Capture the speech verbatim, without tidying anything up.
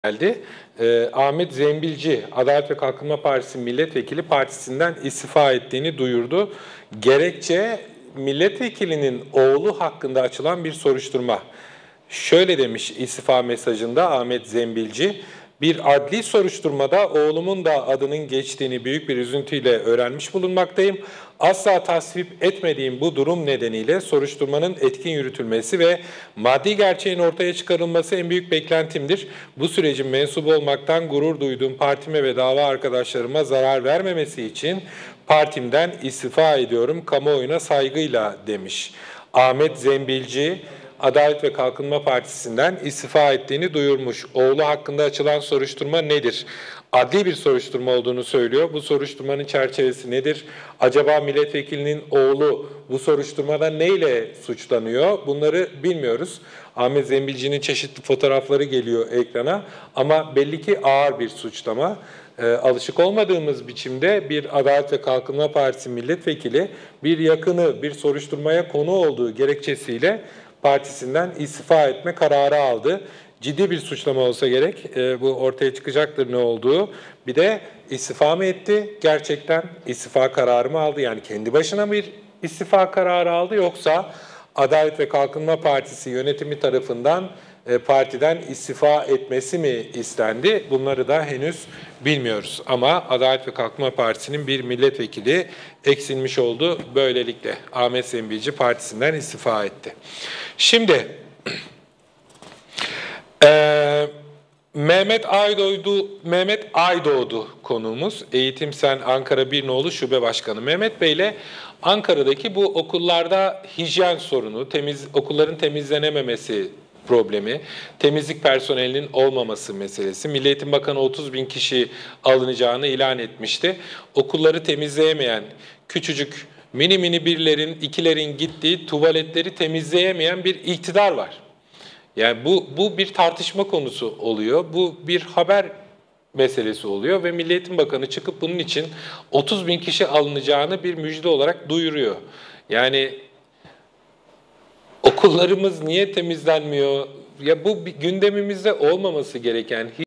geldi. Ee, Ahmet Zembilci, Adalet ve Kalkınma Partisi milletvekili partisinden istifa ettiğini duyurdu. Gerekçe milletvekilinin oğlu hakkında açılan bir soruşturma. Şöyle demiş istifa mesajında Ahmet Zembilci, bir adli soruşturmada oğlumun da adının geçtiğini büyük bir üzüntüyle öğrenmiş bulunmaktayım. Asla tasvip etmediğim bu durum nedeniyle soruşturmanın etkin yürütülmesi ve maddi gerçeğin ortaya çıkarılması en büyük beklentimdir. Bu sürecin mensubu olmaktan gurur duyduğum partime ve dava arkadaşlarıma zarar vermemesi için partimden istifa ediyorum kamuoyuna saygıyla demiş. Ahmet Zembilci, Adalet ve Kalkınma Partisi'nden istifa ettiğini duyurmuş. Oğlu hakkında açılan soruşturma nedir? Adli bir soruşturma olduğunu söylüyor. Bu soruşturmanın çerçevesi nedir? Acaba milletvekilinin oğlu bu soruşturmada neyle suçlanıyor? Bunları bilmiyoruz. Ahmet Zembilci'nin çeşitli fotoğrafları geliyor ekrana ama belli ki ağır bir suçlama. E, alışık olmadığımız biçimde bir Adalet ve Kalkınma Partisi milletvekili bir yakını bir soruşturmaya konu olduğu gerekçesiyle partisinden istifa etme kararı aldı. Ciddi bir suçlama olsa gerek. E, bu ortaya çıkacaktır ne olduğu. Bir de istifa mı etti? Gerçekten istifa kararı mı aldı? Yani kendi başına bir istifa kararı aldı yoksa Adalet ve Kalkınma Partisi yönetimi tarafından e, partiden istifa etmesi mi istendi? Bunları da henüz bilmiyoruz. Ama Adalet ve Kalkınma Partisi'nin bir milletvekili eksilmiş oldu. Böylelikle Ahmet Zembilci partisinden istifa etti. Şimdi e, Mehmet Aydoğdu, Mehmet Aydoğdu konuğumuz. Eğitim Sen Ankara Bir Nolu Şube Başkanı. Mehmet Bey ile Ankara'daki bu okullarda hijyen sorunu, temiz okulların temizlenememesi problemi, temizlik personelinin olmaması meselesi. Milli Eğitim Bakanı otuz bin kişi alınacağını ilan etmişti. Okulları temizleyemeyen, küçücük mini mini birlerin, ikilerin gittiği tuvaletleri temizleyemeyen bir iktidar var. Yani bu, bu bir tartışma konusu oluyor. Bu bir haber meselesi oluyor ve Milli Eğitim Bakanı çıkıp bunun için otuz bin kişi alınacağını bir müjde olarak duyuruyor. Yani okullarımız niye temizlenmiyor? Ya bu gündemimizde olmaması gereken